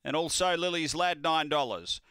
and also Lily's Lad $9.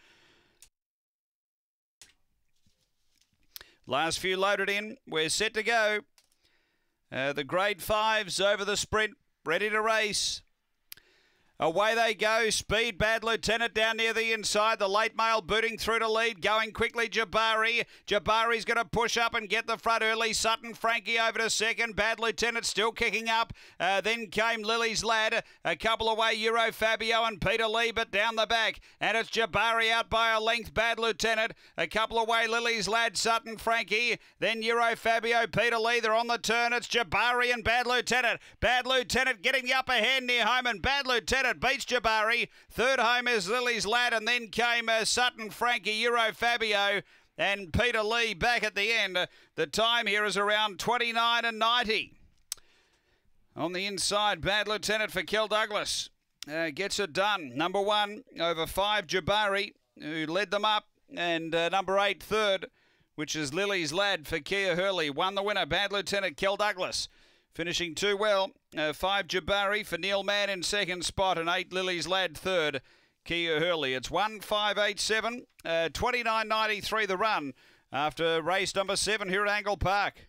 Last few loaded in. We're set to go. The grade 5s over the sprint, ready to race. Away they go. Speed, Bad Lieutenant down near the inside. The late mail booting through to lead. Going quickly, Jabari. Jabari's going to push up and get the front early. Sutton Frankie over to second. Bad Lieutenant still kicking up. Then came Lily's Lad. A couple away, Euro Fabio and Peter Lee, but down the back. And it's Jabari out by a length. Bad Lieutenant. A couple away, Lily's Lad, Sutton Frankie. Then Euro Fabio, Peter Lee. They're on the turn. It's Jabari and Bad Lieutenant. Bad Lieutenant getting the upper hand near home, and Bad Lieutenant beats Jabari. Third home is Lily's Lad, and then came Sutton Frankie, Euro Fabio, and Peter Lee back at the end. The time here is around 29:90. On the inside, Bad Lieutenant for Kel Douglas. Gets it done. Number 1 over 5, Jabari, who led them up, and number 8, third, which is Lily's Lad for Kia Hurley. Won the winner, Bad Lieutenant Kel Douglas. Finishing 2 well, 5 Jabari for Neil Mann in second spot, and 8 Lily's Lad third, Kia Hurley. It's 1:5:87, 29:93 the run after race number 7 here at Angle Park.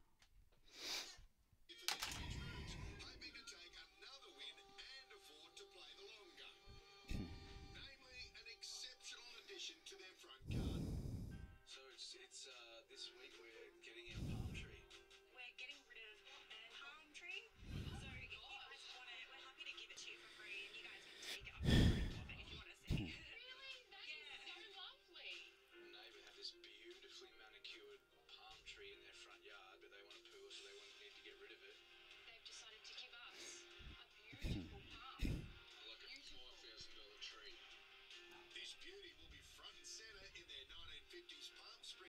This week we're getting our palm tree. We're getting rid of palm tree. So if you guys want it, we're happy to give it to you for free, and you guys can take it up if you want to see. Really? That is so lovely. My neighbour had this beautifully manicured palm tree in their front yard, but they want a pool, so they need to get rid of it. They've decided to give us a beautiful palm. Like a $4,000 tree. This beauty will be front and centre in their